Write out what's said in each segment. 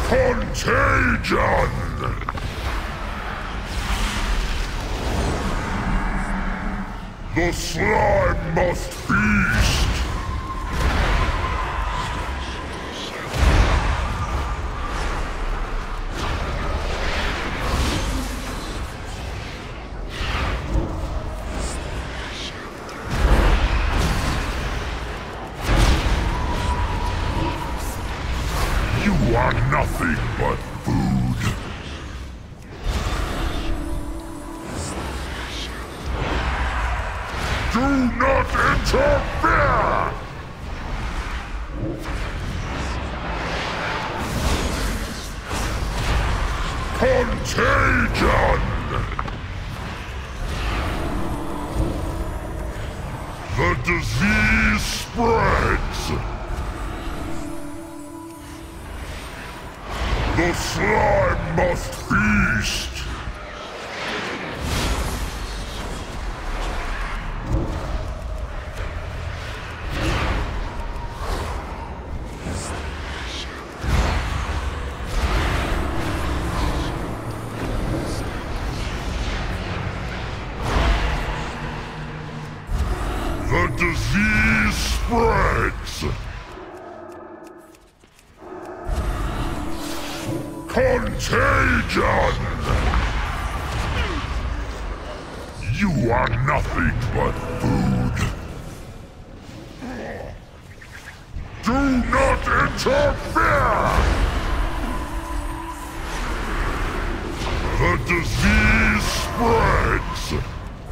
Contagion! The slime must feast! You are nothing but food. Do not interfere! Contagion! The disease spreads! The slime must feast! The disease spreads! Contagion! You are nothing but food. Do not interfere! The disease spreads!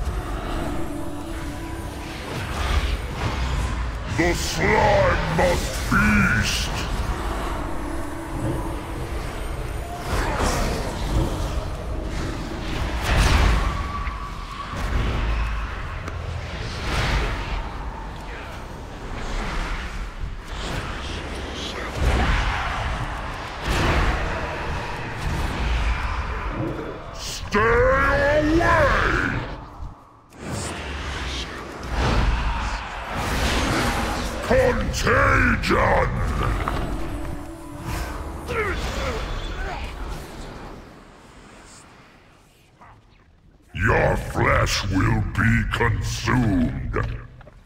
The slime must feast! Stay away! Contagion! Your flesh will be consumed.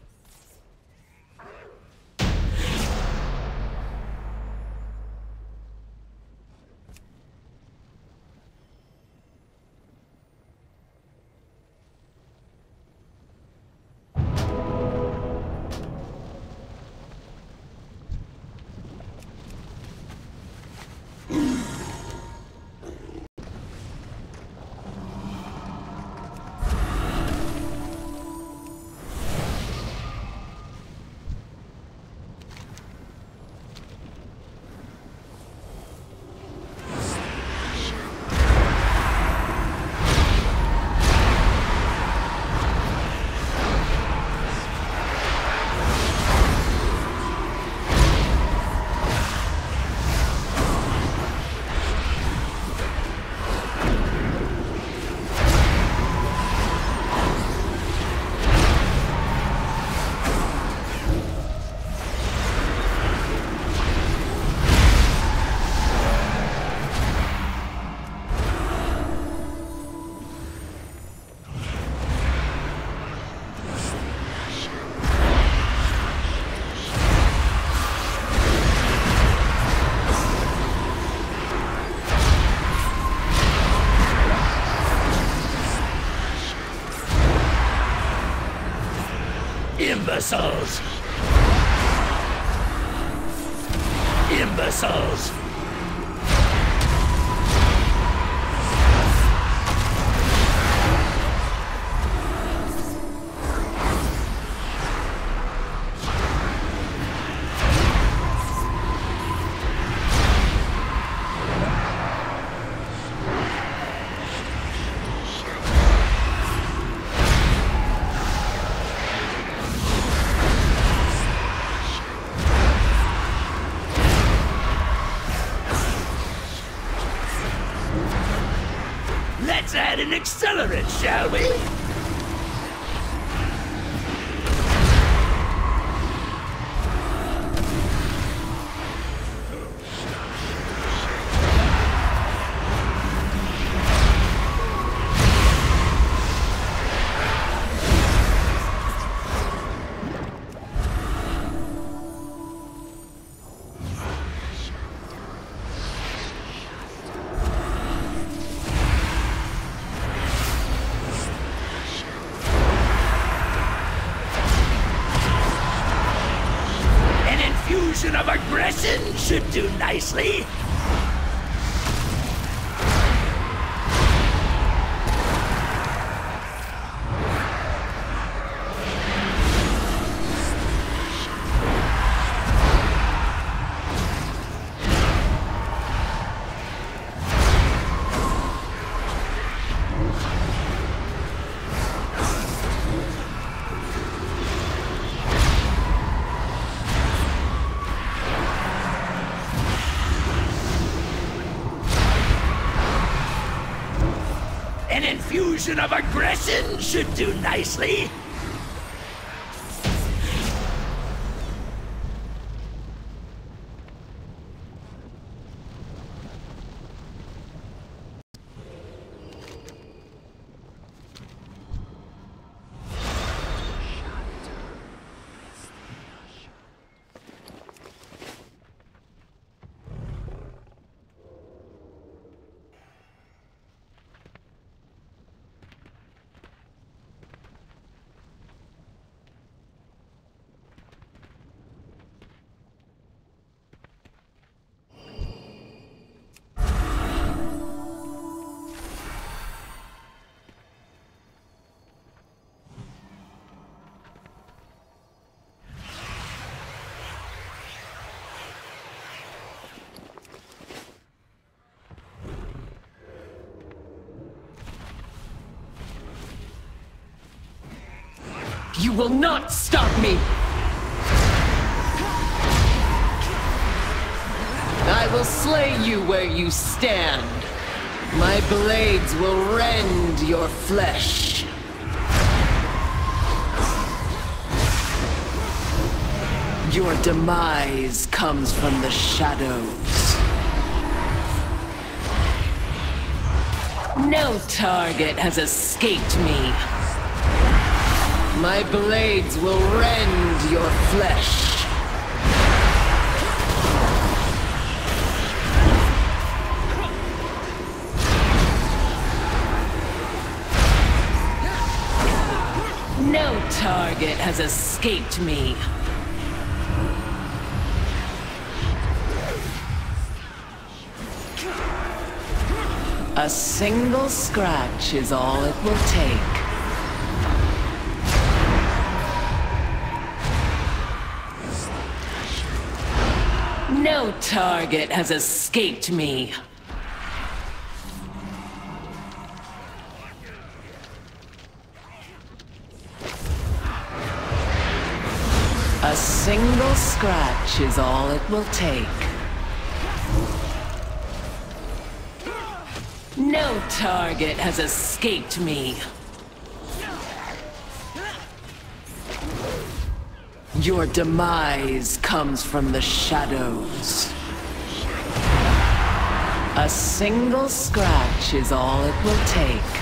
Imbeciles! Imbeciles! Let's add an accelerant, shall we? infusion of aggression should do nicely. An infusion of aggression should do nicely. You will not stop me! I will slay you where you stand. My blades will rend your flesh. Your demise comes from the shadows. No target has escaped me. My blades will rend your flesh. No target has escaped me. A single scratch is all it will take. No target has escaped me. A single scratch is all it will take. No target has escaped me. Your demise comes from the shadows. A single scratch is all it will take.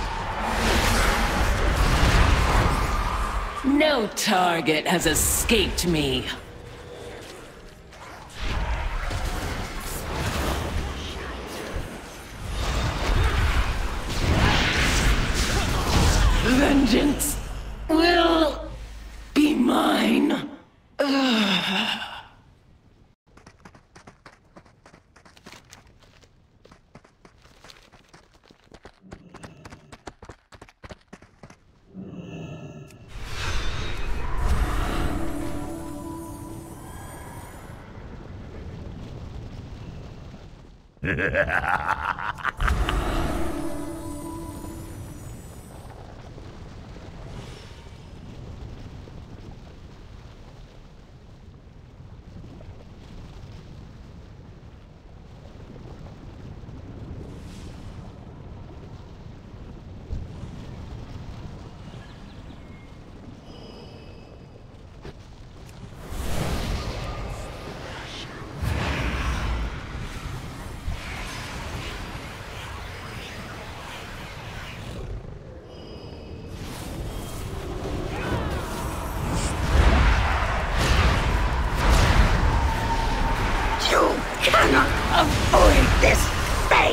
No target has escaped me. Vengeance will be mine. Cannot avoid this fate!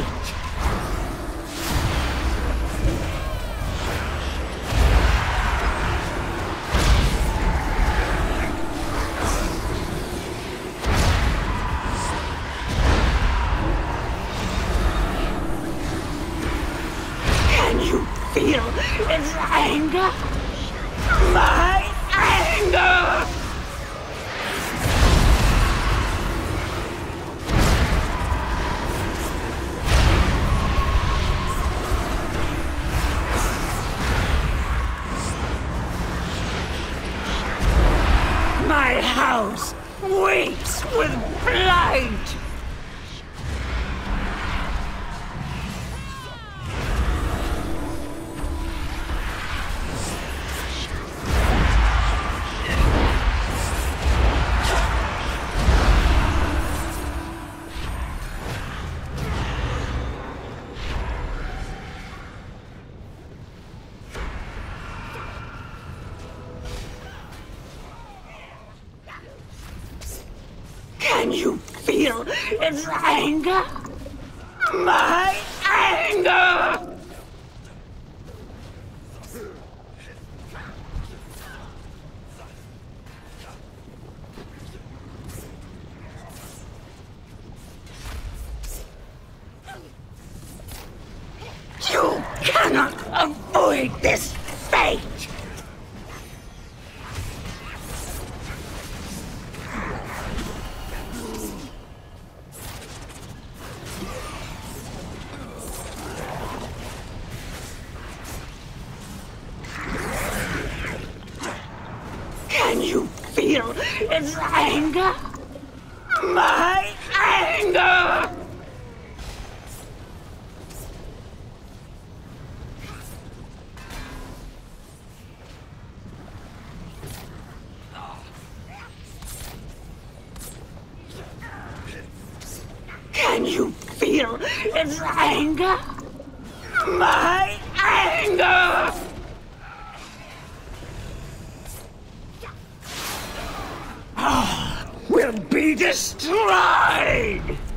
anger? My anger! My house weeps with blight! Can you feel its anger? My anger! You cannot avoid this fate! Can you feel its anger? My anger! Can you feel its anger? My anger! Will be destroyed!